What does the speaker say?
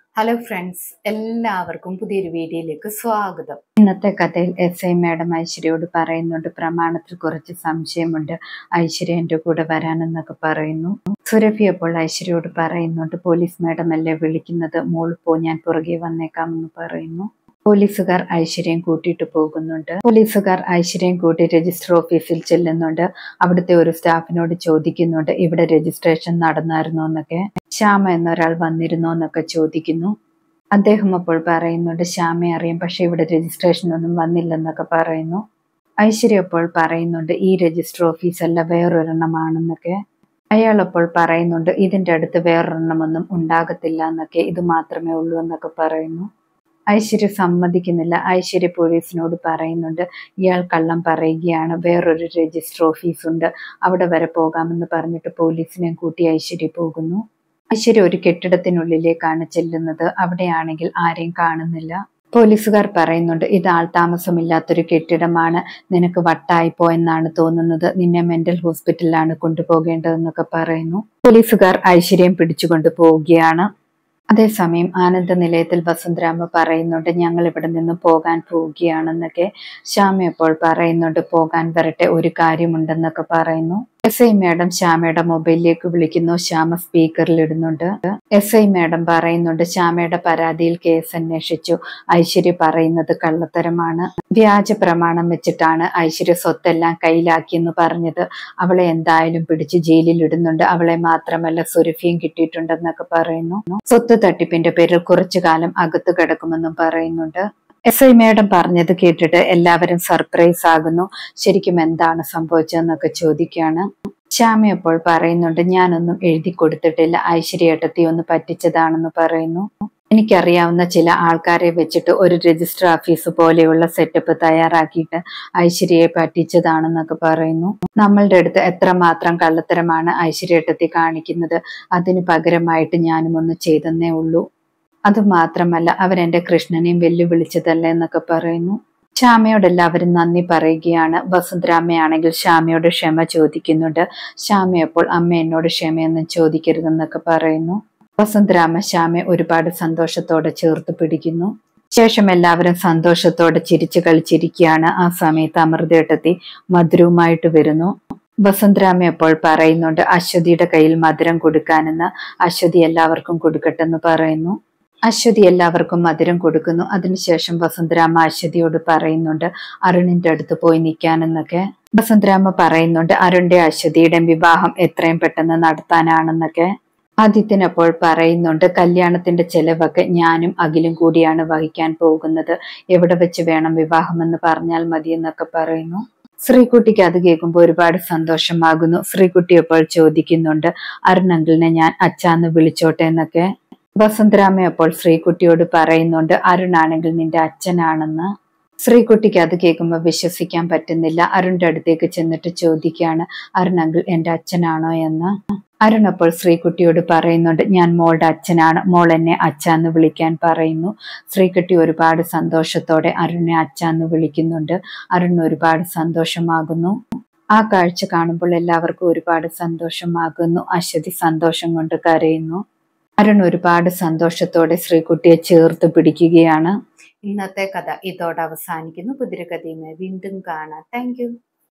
Hello friends, എല്ലാവർക്കും പുതിയൊരു വീഡിയോയിലേക്ക് സ്വാഗതം. ഇന്നത്തെ കഥയിൽ SI മാഡം ഐശ്വര്യയോട് പറയുന്നുണ്ട്, പ്രമാണത്തിൽ കുറച്ച് സംശയമുണ്ട്, ഐശ്വര്യ എൻ്റെ കൂടെ വരാനെന്നൊക്കെ പറയുന്നു. സുരഭി അപ്പോൾ ഐശ്വര്യയോട് പറയുന്നുണ്ട്, പോലീസ് മാഡം അല്ലേ വിളിക്കുന്നത്, മോൾ പോ, ഞാൻ പുറകെ വന്നേക്കാമെന്ന് പറയുന്നു. പോലീസുകാർ ഐശ്വര്യം കൂട്ടിയിട്ട് പോകുന്നുണ്ട്. പോലീസുകാർ ഐശ്വര്യം കൂട്ടി രജിസ്റ്റർ ഓഫീസിൽ ചെല്ലുന്നുണ്ട്. അവിടുത്തെ ഒരു സ്റ്റാഫിനോട് ചോദിക്കുന്നുണ്ട്, ഇവിടെ രജിസ്ട്രേഷൻ നടന്നായിരുന്നോ എന്നൊക്കെ, ശ്യാമ എന്നൊരാൾ വന്നിരുന്നോ എന്നൊക്കെ ചോദിക്കുന്നു. അദ്ദേഹം അപ്പോൾ പറയുന്നുണ്ട്, ശ്യാമയെ അറിയാം, പക്ഷെ ഇവിടെ രജിസ്ട്രേഷൻ ഒന്നും വന്നില്ലെന്നൊക്കെ പറയുന്നു. ഐശ്വര്യ അപ്പോൾ പറയുന്നുണ്ട്, ഈ രജിസ്റ്റർ ഓഫീസല്ല, വേറൊരെണ്ണമാണെന്നൊക്കെ. അയാൾ അപ്പോൾ പറയുന്നുണ്ട്, ഇതിൻ്റെ അടുത്ത് വേറൊരെണ്ണമൊന്നും ഉണ്ടാകത്തില്ല എന്നൊക്കെ, ഇത് മാത്രമേ ഉള്ളൂ എന്നൊക്കെ പറയുന്നു. ഐശ്വര്യ സമ്മതിക്കുന്നില്ല. ഐശ്വര്യ പോലീസിനോട് പറയുന്നുണ്ട്, ഇയാൾ കള്ളം പറയുകയാണ്, വേറൊരു രജിസ്റ്റർ ഓഫീസുണ്ട്, അവിടെ വരെ പോകാമെന്ന് പറഞ്ഞിട്ട് പോലീസിനെ കൂട്ടി ഐശ്വര്യ പോകുന്നു. ഐശ്വര്യ ഒരു കെട്ടിടത്തിനുള്ളിലേക്കാണ് ചെല്ലുന്നത്. അവിടെയാണെങ്കിൽ ആരെയും കാണുന്നില്ല. പോലീസുകാർ പറയുന്നുണ്ട്, ഇത് ആൾ താമസമില്ലാത്തൊരു കെട്ടിടമാണ്, നിനക്ക് വട്ടായിപ്പോ എന്നാണ് തോന്നുന്നത്, നിന്നെ മെന്റൽ ഹോസ്പിറ്റലിലാണ് കൊണ്ടുപോകേണ്ടതെന്നൊക്കെ പറയുന്നു. പോലീസുകാർ ഐശ്വര്യം പിടിച്ചുകൊണ്ട് പോവുകയാണ്. അതേസമയം ആനന്ദ നിലയത്തിൽ വസുന്ധരാമ്മ പറയുന്നുണ്ട്, ഞങ്ങൾ ഇവിടെ നിന്ന് പോകാൻ പോവുകയാണെന്നൊക്കെ. ശ്യാമ അപ്പോൾ പറയുന്നുണ്ട്, പോകാൻ വരട്ടെ, ഒരു കാര്യമുണ്ടെന്നൊക്കെ പറയുന്നു. SI മാഡം ശ്യാമയുടെ മൊബൈലിലേക്ക് വിളിക്കുന്നു. ശ്യാമ സ്പീക്കറിൽ ഇടുന്നുണ്ട്. SI മാഡം പറയുന്നുണ്ട്, ശ്യാമയുടെ പരാതിയിൽ കേസ് അന്വേഷിച്ചു, ഐശ്വര്യ പറയുന്നത് കള്ളത്തരമാണ്, വ്യാജ പ്രമാണം വെച്ചിട്ടാണ് ഐശ്വര്യ സ്വത്തെല്ലാം കയ്യിലാക്കിയെന്ന് പറഞ്ഞത്, അവളെ എന്തായാലും പിടിച്ച് ജയിലിൽ ഇടുന്നുണ്ട്, അവളെ മാത്രമല്ല സുരഭിയും കിട്ടിയിട്ടുണ്ടെന്നൊക്കെ പറയുന്നു. സ്വത്ത് തട്ടിപ്പിന്റെ പേരിൽ കുറച്ചു കാലം അകത്ത് കിടക്കുമെന്നും പറയുന്നുണ്ട്. SI മാഡം പറഞ്ഞത് കേട്ടിട്ട് എല്ലാവരും സർപ്രൈസ് ആകുന്നു. ശരിക്കും എന്താണ് സംഭവിച്ചതെന്നൊക്കെ ചോദിക്കുകയാണ്. ശ്യാമ അപ്പോൾ പറയുന്നുണ്ട്, ഞാനൊന്നും എഴുതി കൊടുത്തിട്ടില്ല, ഐശ്വര്യേട്ടത്തി ഒന്ന് പറ്റിച്ചതാണെന്ന് പറയുന്നു. എനിക്കറിയാവുന്ന ചില ആൾക്കാരെ വെച്ചിട്ട് ഒരു രജിസ്റ്റർ ഓഫീസ് പോലെയുള്ള സെറ്റപ്പ് തയ്യാറാക്കിയിട്ട് ഐശ്വര്യയെ പറ്റിച്ചതാണെന്നൊക്കെ പറയുന്നു. നമ്മളുടെ അടുത്ത് എത്രമാത്രം കള്ളത്തരമാണ് ഐശ്വര്യേട്ടത്തി കാണിക്കുന്നത്, അതിന് പകരമായിട്ട് ഞാനും ഒന്ന് ചെയ്തെന്നേ ഉള്ളൂ, അതുമാത്രമല്ല അവരെന്റെ കൃഷ്ണനെയും വെല്ലുവിളിച്ചതല്ലേ എന്നൊക്കെ പറയുന്നു. ശ്യാമയോട് എല്ലാവരും നന്ദി പറയുകയാണ്. വസുന്ധരാമ്മയാണെങ്കിൽ ശ്യാമയോട് ക്ഷമ ചോദിക്കുന്നുണ്ട്. ശ്യാമ അപ്പോൾ അമ്മ എന്നോട് ക്ഷമയൊന്നും ചോദിക്കരുതെന്നൊക്കെ പറയുന്നു. വസുന്ധരാമ്മ ശ്യാമയെ ഒരുപാട് സന്തോഷത്തോടെ ചേർത്ത് പിടിക്കുന്നു. ശേഷം എല്ലാവരും സന്തോഷത്തോടെ ചിരിച്ചു കളിച്ചിരിക്കുകയാണ്. ആ സമയത്ത് അമൃതേട്ടത്തി മധുരവുമായിട്ട് വരുന്നു. വസുന്ധരാമ്മ അപ്പോൾ പറയുന്നുണ്ട്, അശ്വതിയുടെ കയ്യിൽ മധുരം കൊടുക്കാനെന്ന്, അശ്വതി എല്ലാവർക്കും കൊടുക്കട്ടെന്ന് പറയുന്നു. അശ്വതി എല്ലാവർക്കും മധുരം കൊടുക്കുന്നു. അതിനുശേഷം വസുന്ധരാമ്മ അശ്വതിയോട് പറയുന്നുണ്ട്, അരുണിന്റെ അടുത്ത് പോയി നിൽക്കാനെന്നൊക്കെ. വസുന്ധരാമ്മ പറയുന്നുണ്ട്, അരുണിന്റെ അശ്വതിയുടെ വിവാഹം എത്രയും പെട്ടെന്ന് നടത്താനാണെന്നൊക്കെ. ആദിത്യൻ അപ്പോൾ പറയുന്നുണ്ട്, കല്യാണത്തിന്റെ ചെലവൊക്കെ ഞാനും അഖിലും കൂടിയാണ് വഹിക്കാൻ പോകുന്നത്, എവിടെ വെച്ച് വേണം വിവാഹമെന്ന് പറഞ്ഞാൽ മതി എന്നൊക്കെ പറയുന്നു. ശ്രീകുട്ടിക്ക് അത് കേൾക്കുമ്പോൾ ഒരുപാട് സന്തോഷമാകുന്നു. ശ്രീകുട്ടി അപ്പോൾ ചോദിക്കുന്നുണ്ട്, അരുൺ അങ്കിളിനെ ഞാൻ അച്ഛാന്ന് വിളിച്ചോട്ടെ എന്നൊക്കെ. വസുന്ധരാമ്മ അപ്പോൾ ശ്രീകുട്ടിയോട് പറയുന്നുണ്ട്, അരുണാണെങ്കിൽ നിന്റെ അച്ഛനാണെന്ന്. ശ്രീകുട്ടിക്ക് അത് കേൾക്കുമ്പോൾ വിശ്വസിക്കാൻ പറ്റുന്നില്ല. അരുണിന്റെ അടുത്തേക്ക് ചെന്നിട്ട് ചോദിക്കുകയാണ്, അരുൺ അങ്കിൾ എന്റെ അച്ഛനാണോ എന്ന്. അരുൺ അപ്പോൾ ശ്രീകുട്ടിയോട് പറയുന്നുണ്ട്, ഞാൻ മോളുടെ അച്ഛനാണ്, മോൾ എന്നെ അച്ഛാന്ന് വിളിക്കാൻ പറയുന്നു. ശ്രീകുട്ടി ഒരുപാട് സന്തോഷത്തോടെ അരുണിനെ അച്ഛാന്ന് വിളിക്കുന്നുണ്ട്. അരുണിന് ഒരുപാട് സന്തോഷമാകുന്നു. ആ കാഴ്ച കാണുമ്പോൾ എല്ലാവർക്കും ഒരുപാട് സന്തോഷമാകുന്നു. അശ്വതി സന്തോഷം കൊണ്ട് കരയുന്നു. അരുൺ ഒരുപാട് സന്തോഷത്തോടെ ശ്രീകുട്ടിയെ ചേർത്ത് പിടിക്കുകയാണ്. ഇന്നത്തെ കഥ ഇതോടെ അവസാനിക്കുന്നു. പുതിയൊരു കഥയുമായി വീണ്ടും കാണാം. Thank U.